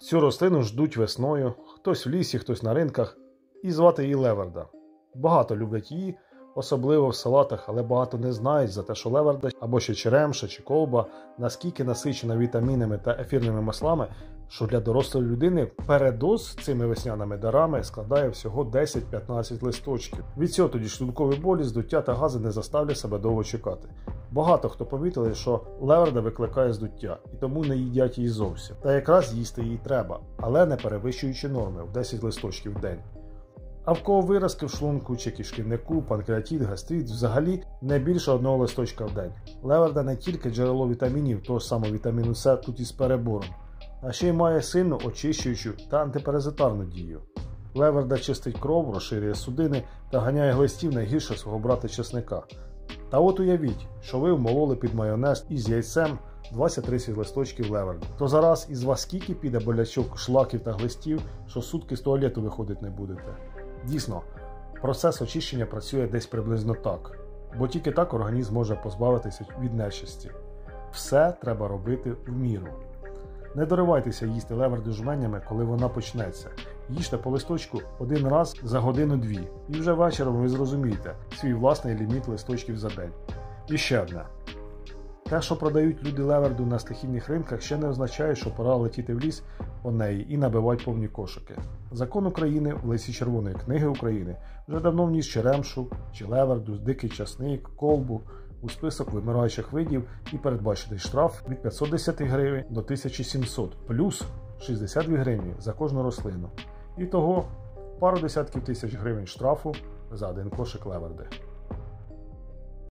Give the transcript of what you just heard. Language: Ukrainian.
Цю рослину ждуть весною, хтось в лісі, хтось на ринках, і звати її леверда. Багато люблять її, особливо в салатах, але багато не знають за те, що леверда, або ще черемша чи колба, наскільки насичена вітамінами та ефірними маслами, що для дорослої людини передоз цими весняними дарами складає всього 10-15 листочків. Від цього тоді шлункові болі, здуття та гази не заставлять себе довго чекати. Багато хто помітили, що леверда викликає здуття, і тому не їдять її зовсім. Та якраз їсти її треба, але не перевищуючи норми в 10 листочків в день. А в кого виразки в шлунку чи кишківнику, панкреатит, гастрит, взагалі не більше одного листочка в день. Леверда не тільки джерело вітамінів, того ж самого вітаміну С тут із перебором, а ще й має сильну очищуючу та антипаразитарну дію. Леверда чистить кров, розширює судини та ганяє глистів найгірше свого брата чесника. Та от уявіть, що ви вмололи під майонез із яйцем 20-30 листочків леверди. То зараз із вас скільки піде болячок, шлаків та глистів, що сутки з туалету виходить не будете. Дійсно, процес очищення працює десь приблизно так, бо тільки так організм може позбавитися від нечисті. Все треба робити в міру. Не доривайтеся їсти леверду жменями, коли вона почнеться. Їжте по листочку один раз за годину-дві, і вже вечором ви зрозумієте свій власний ліміт листочків за день. І ще одне. Те, що продають люди леверду на стихійних ринках, ще не означає, що пора летіти в ліс по неї і набивати повні кошики. Закон України в листі Червоної книги України вже давно вніс черемшу чи леверду, дикий часник, колбу у список вимираючих видів і передбачений штраф від 510 гривень до 1700, плюс 62 гривні за кожну рослину. І того пару десятків тисяч гривень штрафу за один кошик леверди.